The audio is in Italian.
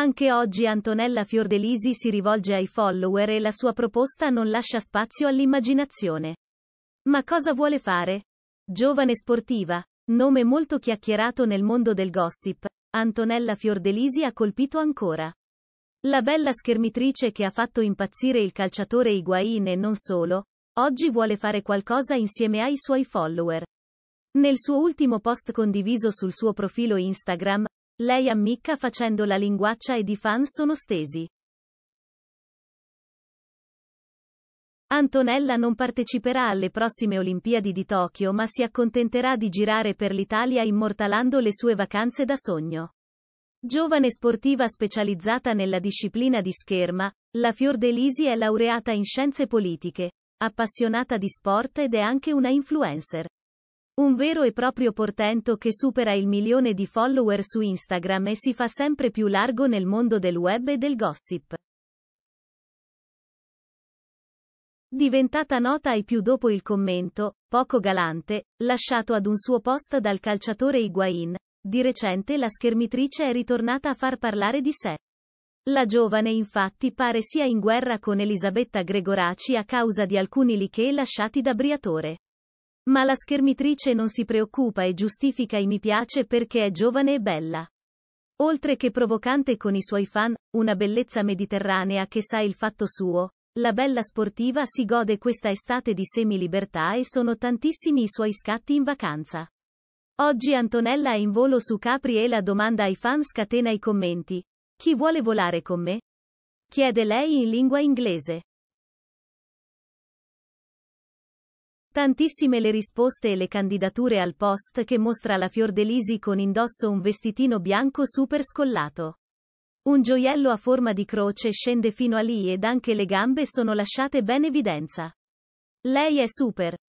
Anche oggi Antonella Fiordelisi si rivolge ai follower e la sua proposta non lascia spazio all'immaginazione. Ma cosa vuole fare? Giovane sportiva, nome molto chiacchierato nel mondo del gossip, Antonella Fiordelisi ha colpito ancora. La bella schermitrice che ha fatto impazzire il calciatore Higuaín e non solo, oggi vuole fare qualcosa insieme ai suoi follower. Nel suo ultimo post condiviso sul suo profilo Instagram, lei ammicca facendo la linguaccia ed i fan sono stesi. Antonella non parteciperà alle prossime Olimpiadi di Tokyo ma si accontenterà di girare per l'Italia immortalando le sue vacanze da sogno. Giovane sportiva specializzata nella disciplina di scherma, la Fiordelisi è laureata in scienze politiche, appassionata di sport ed è anche una influencer. Un vero e proprio portento che supera il 1.000.000 di follower su Instagram e si fa sempre più largo nel mondo del web e del gossip. Diventata nota ai più dopo il commento, poco galante, lasciato ad un suo post dal calciatore Higuaín, di recente la schermitrice è ritornata a far parlare di sé. La giovane infatti pare sia in guerra con Elisabetta Gregoraci a causa di alcuni leak lasciati da Briatore. Ma la schermitrice non si preoccupa e giustifica i mi piace perché è giovane e bella. Oltre che provocante con i suoi fan, una bellezza mediterranea che sa il fatto suo, la bella sportiva si gode questa estate di semi-libertà e sono tantissimi i suoi scatti in vacanza. Oggi Antonella è in volo su Capri e la domanda ai fan scatena i commenti. Chi vuole volare con me? Chiede lei in lingua inglese. Tantissime le risposte e le candidature al post che mostra la Fiordelisi con indosso un vestitino bianco super scollato. Un gioiello a forma di croce scende fino a lì ed anche le gambe sono lasciate ben evidenza. Lei è super,